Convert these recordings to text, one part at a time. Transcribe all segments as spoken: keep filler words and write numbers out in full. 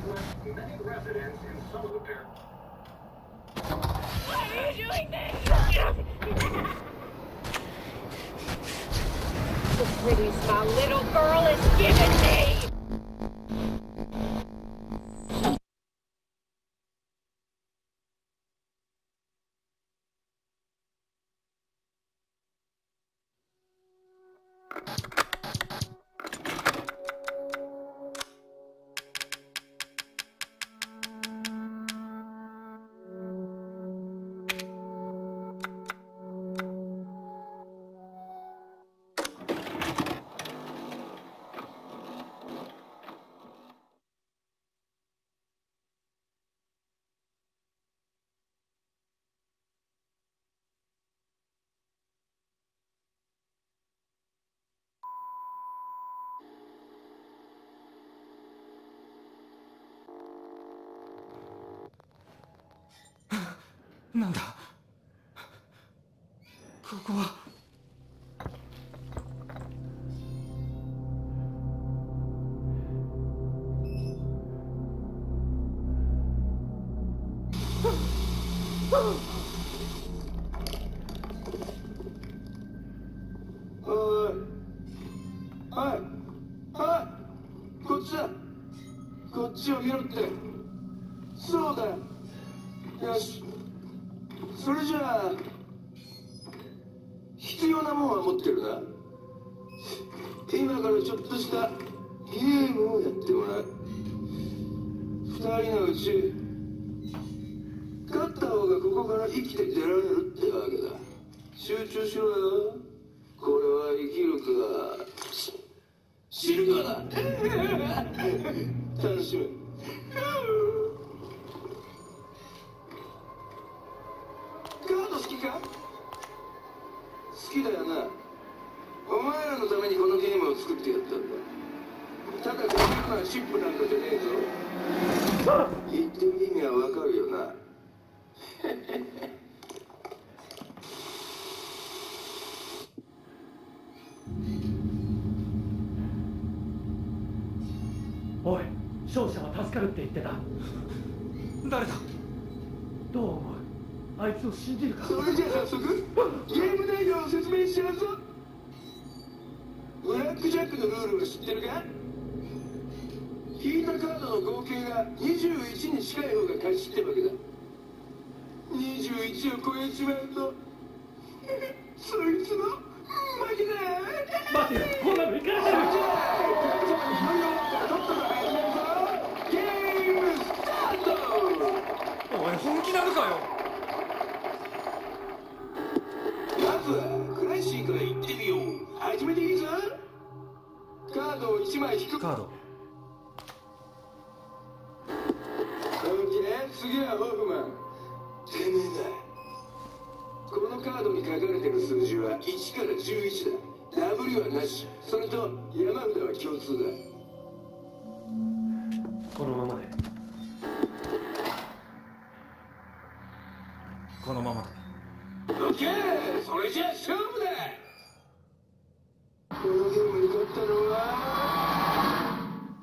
Why are you doing this? The prettiest my little girl has given me! What? なんだここは。 はいはいこっちだこっちを見ろってそうだよしそれじゃあ必要なもんは持ってるな今からちょっとしたゲームをやってもらう二人のうち勝った方がここから生きて出られるってわけだ集中しろよこれは生きるか死ぬかだ楽しむカード好きか好きだよなお前らのためにこのゲームを作ってやったんだただこんなシップなんかじゃねえぞ言ってる意味はわかるよなおい勝者は助かるって言ってた誰だどう思うあいつを信じるかそれじゃ早速ゲーム内容を説明しちゃうぞブラックジャックのルールは知ってるか引いたカードの合計がにじゅういちに近い方が勝ちってわけだにじゅういちを超えちまうとそいつの負けだ待てよこんなのいかないじゃあ勝つまでいろいろとっとと始めるぞゲームスタートおい本気なのかよまずはクラッシーから言ってみよう始めていいぞカードをいちまい引くカードオッケー次はホフマンてめえだこのカードに書かれてる数字はいちからじゅういちだ ダブリュー はなしそれと山札は共通だこのままでこのままでオッケーそれじゃあ勝負だこのゲームに勝ったのは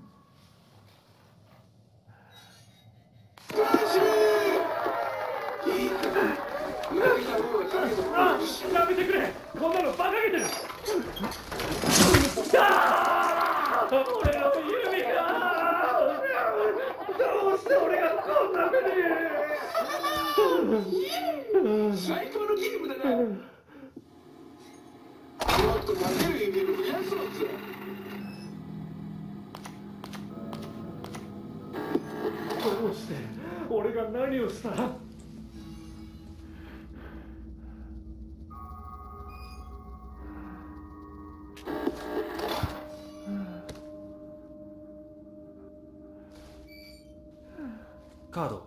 クラッシーいいか負けた方はかけたあやめてくれこんなの馬鹿げてるああ俺の指がどうして俺がこんな目に最高のゲームだなもっと勝てる指を増やそうぜどうして俺が何をしたカード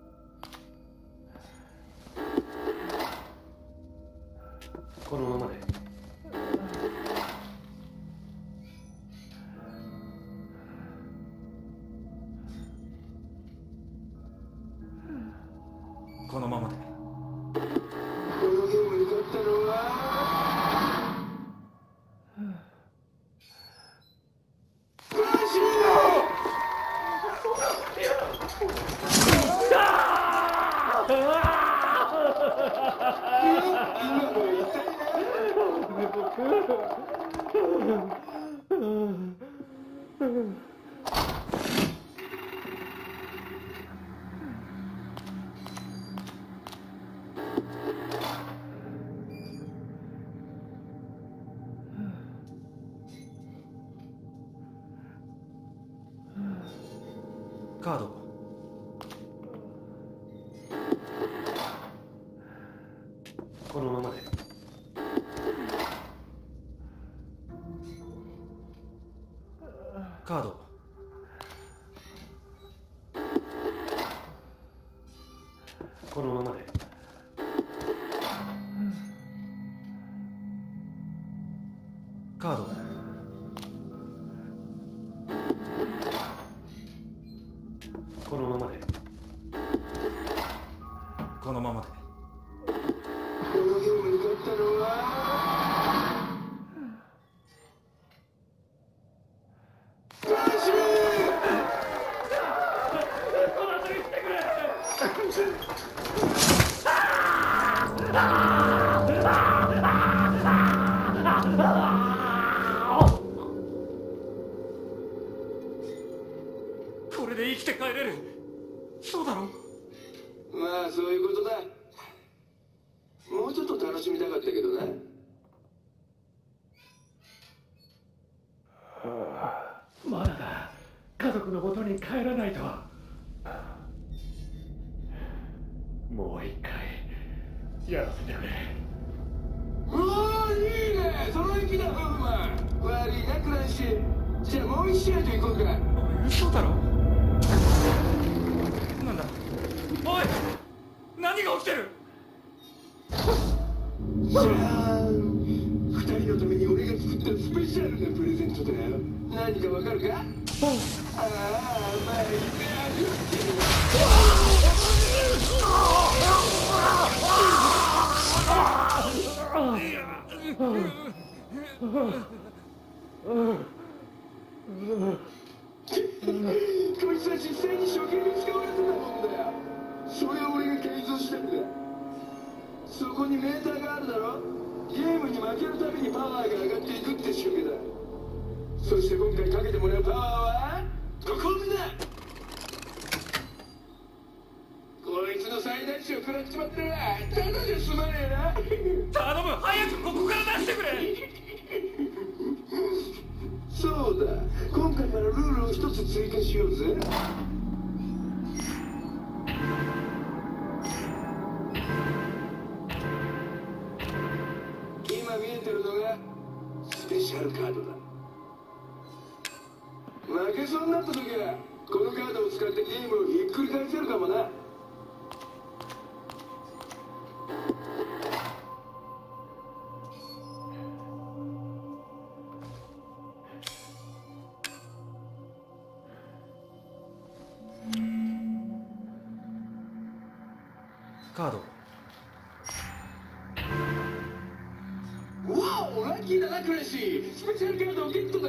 このままでこのままでこのゲームに勝ったのはクラッシュカード。このままで。カード。このままで。カード。このままで。このままで。 このゲームに勝ったのはカシこれで生きて帰れる。そうだろ。 まあそういうことだ。もうちょっと楽しみたかったけどな。 まだだ。家族の元に帰らないと。もう一回やらせてくれ。 おお、いいね。その息だ、ホフマン。悪いな、クランシー。じゃあもう一試合と行こうか。 嘘だろ。なんだ。おい、何が起きてる。 じゃあ二人のために俺が作ったスペシャルなプレゼントだよ。何かわかるか。ああ、まあいいね。こいつは実際に処刑に使われてたもんだよ。それを俺が改造したんだ。そこにメーターがあるだろ。ゲームに負けるたびにパワーが上がっていくって仕組みだ。そして今回かけてもらうパワーはここだ。こいつの最大値を食らっちまったらただじゃ済まねえな。 頼む、早くここから出してくれ。 そうだ、今回からルールを一つ追加しようぜ。今見えてるのがスペシャルカードだ。負けそうになった時はこのカードを使ってゲームをひっくり返せるかもな。 カード。 わお、ラッキーだなクラッシー。スペシャルカードをゲットだ。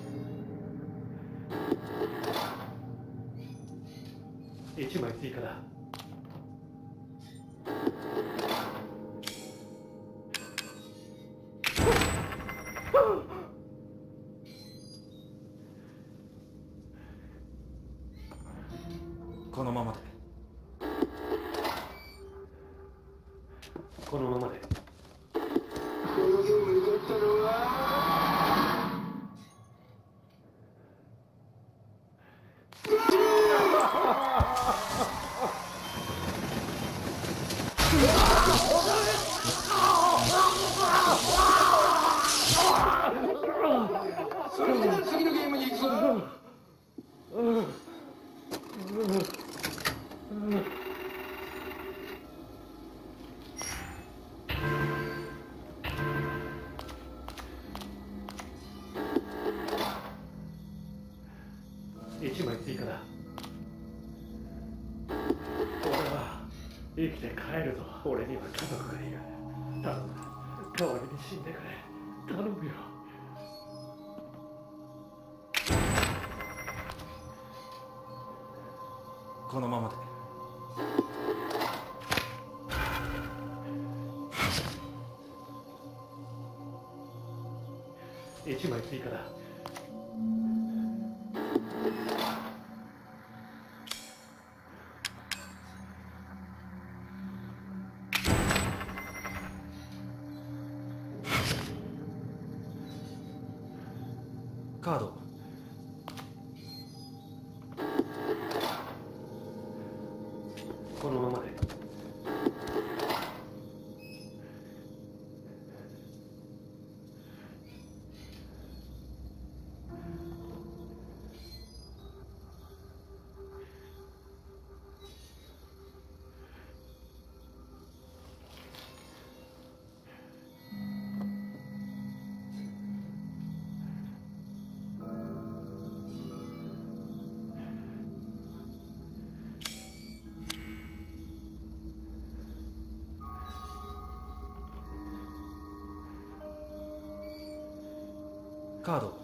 一枚追加だ。このままで。このままで。 このゲームに勝ったのはそれでは次のゲームに行くぞ。 一枚追加だ。俺は生きて帰るぞ。俺には家族がいる。頼む、代わりに死んでくれ。頼むよ。このままで。 一枚追加だ。カード。このままで。カード。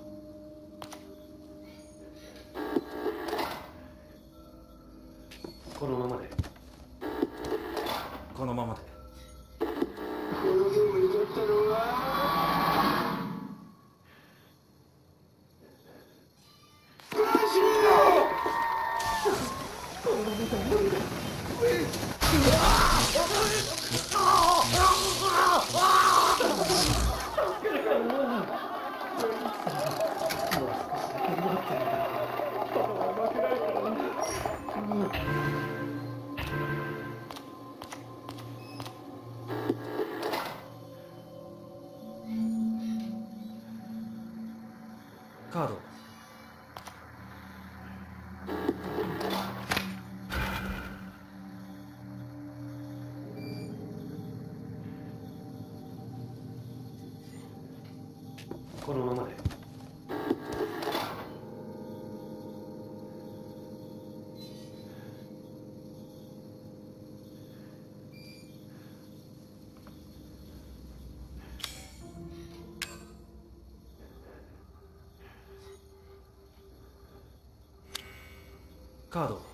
このままで。このままで。 このゲームに勝ったのはブラジカード。このままで。カード。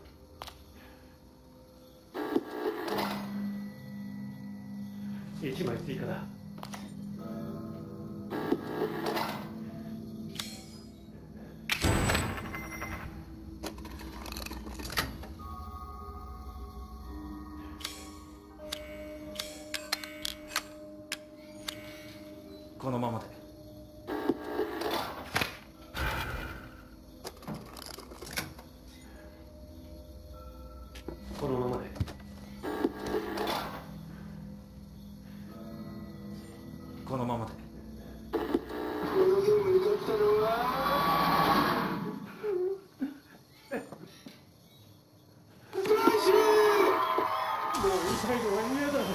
一枚追加だ。このままで。このままで。このままで。 このゲームに勝ったのはブラジル。 もう痛いのは嫌だ。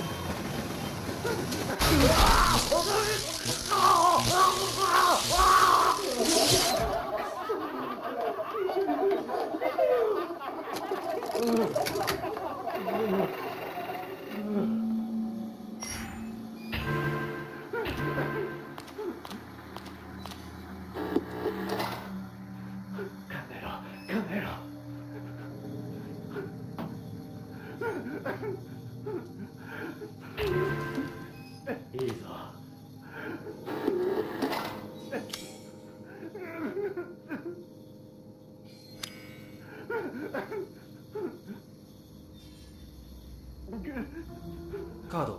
いいぞ。カード。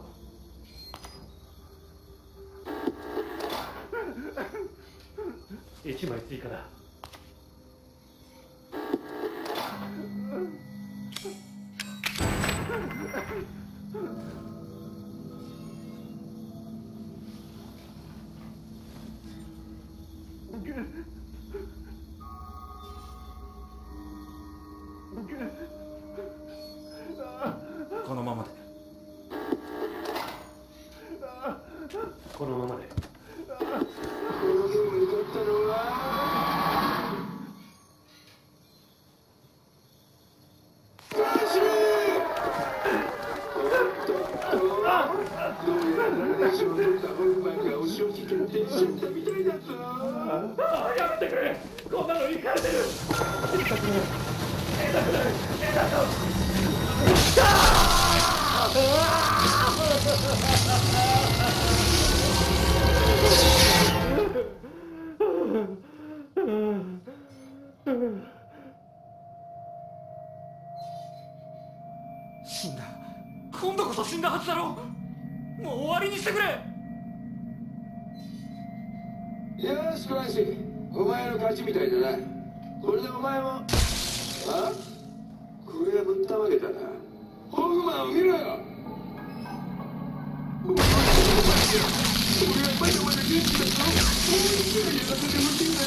一枚追加だ。このままで。このままで。 このゲームに勝ったのはブラジル。どうやら誰でしょうね。ダブルマンがお仕置き決定しちゃったみたいだぞ。 ああ、やめてくれ。こんなのいかれてる。痛くない。痛くない。痛くない。ああ。 死んだ。今度こそ死んだはずだろ。もう終わりにしてくれ。 よしクランシー、お前の勝ちみたいだな。これでお前もあこれはぶったまげたな。ホグマンを見ろよ。お前はまだまだ元気だぞ。もう一度やらせてほし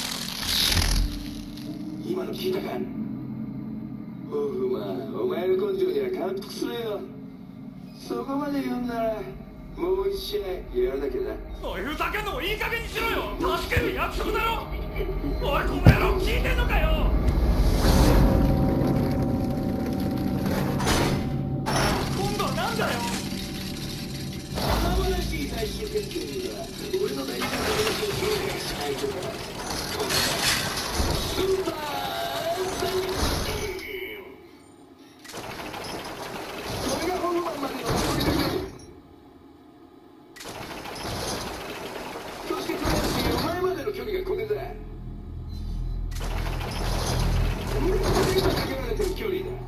いな。今の聞いたか。ホグマン、お前の根性には感服するよ。そこまで言うんならもう一試合やらなきゃな。 おい、ふざけんのもいい加減にしろよ。助ける約束だろ。おい、この野郎聞いてんのかよ。今度はなんだよ。 素晴らしい最終決戦には俺の大事な話を紹介しないとか。スーパーサイヤ人。それがホグマンまでの残りだけ。そしてクランシー、お前までの距離がこれだ。俺の腕がかけられてる距離だ。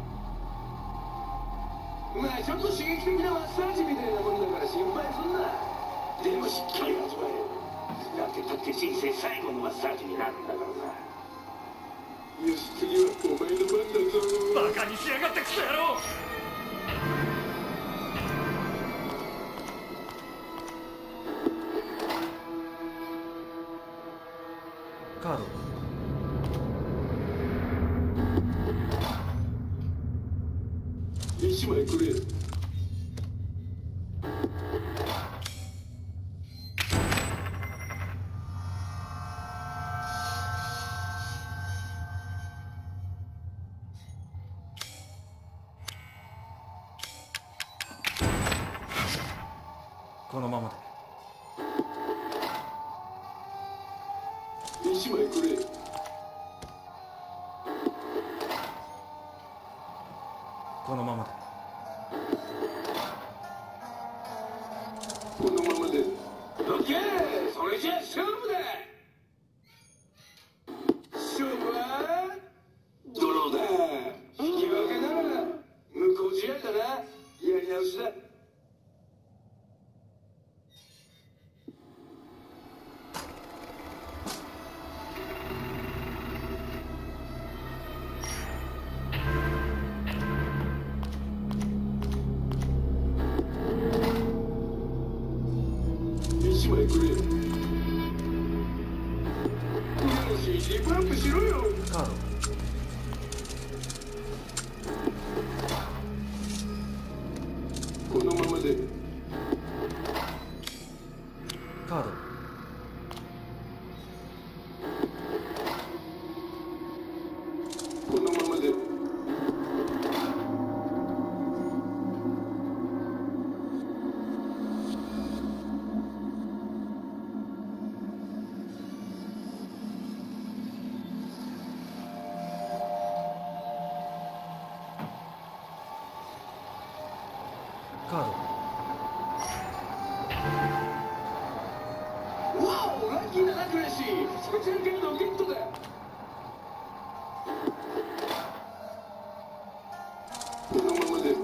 まあちょっと刺激的なマッサージみたいなもんだから心配すんな。でもしっかり味わえる。だってだって人生最後のマッサージになるんだからさ。よし、次はお前の番だぞ。 バカにしやがってクソ野郎。カード一枚くれ。 このままで。 一枚くれ。 このままで。 このままで。オッケー、それじゃあ勝負だ。勝負はドローだ。引き分けなら無効試合だな。やり直しだ。一枚くれ。よし、リップアップしろよ。 カードこのままで。 カードこのままで。 カードわお、ラッキーだなクラッシー。スペシャルカードゲットだ。このままで。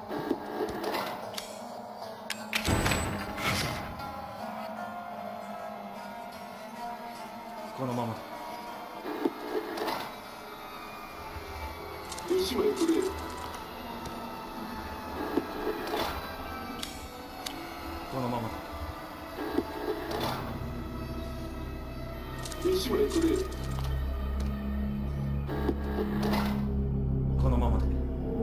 このままで。 一枚くれ。 このままで。 一枚くれ。 このままで。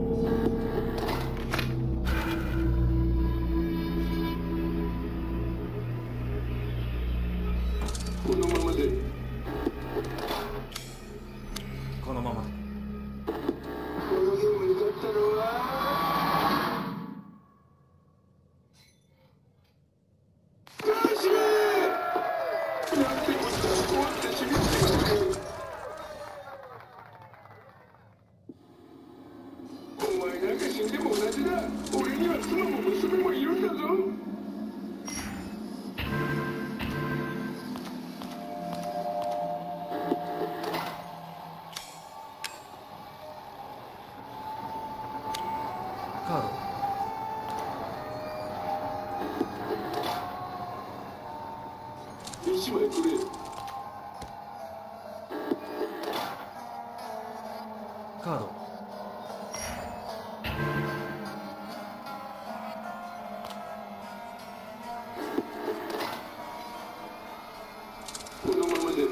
このままで。 このままで。 このゲームに勝ったのはクラッシー。なんてこったら終わってしまったよ。お前なんか死んでも同じだ。俺には妻も娘もいるんだぞ。 カード。 一枚くれ。 カード。 このままで。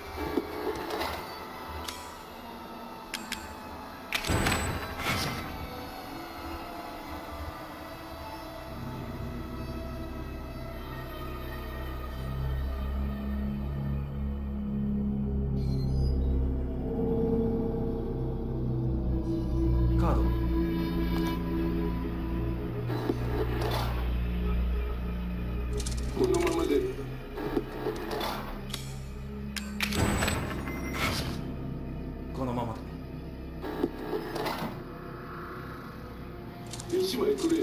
カード。 このままで。 このままで。 一枚くれ。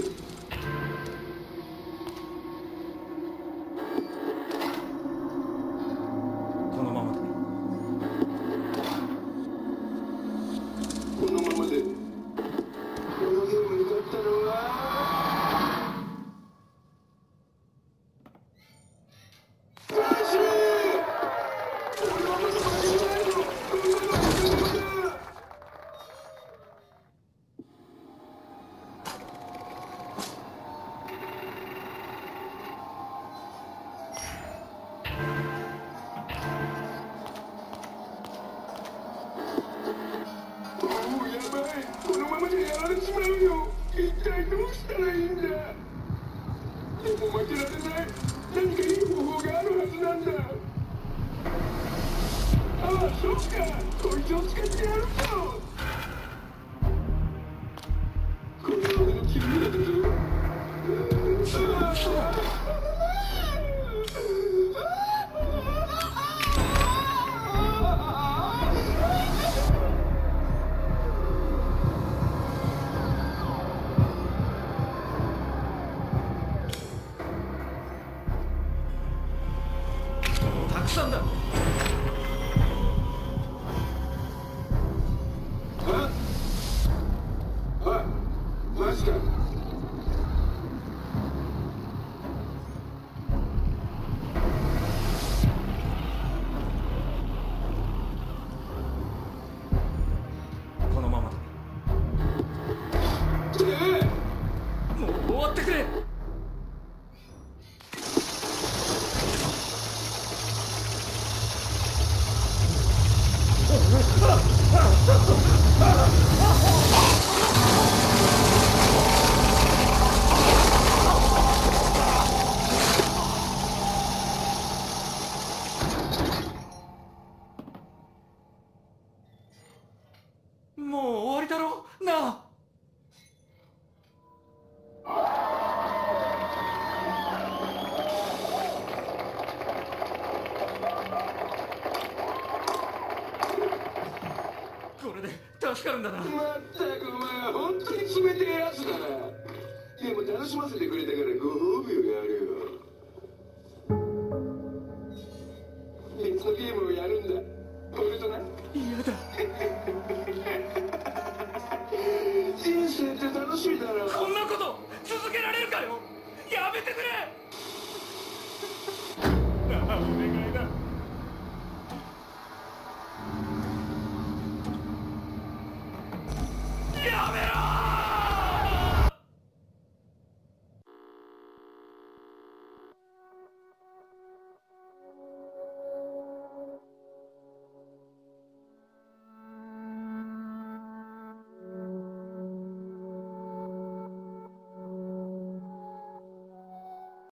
このままで。 このままで。このゲームに勝ったのはマジ俺はまだ負けてないの。こんなの負けてない。おお、やばい。このままでやられちまうよ。一体どうしたらいいんだ。でも負けられない。何かいい方法があるはずなんだ。ああ、そうか。こいつを使ってやるぞ。これは俺の金メダルだぞ。ああたくさんだ。 ああ、マジか。 このままで。 てえもう終わってくれ。もう終わりだろなあ。これで助かるんだな。 まったくお前は本当に冷てえやつだな。でも楽しませてくれたからご褒美をやるよ。別のゲームをやるんだ。俺とな。 嫌だ。 人生って楽しみだろ。 こんなこと続けられるかよ。やめてくれ。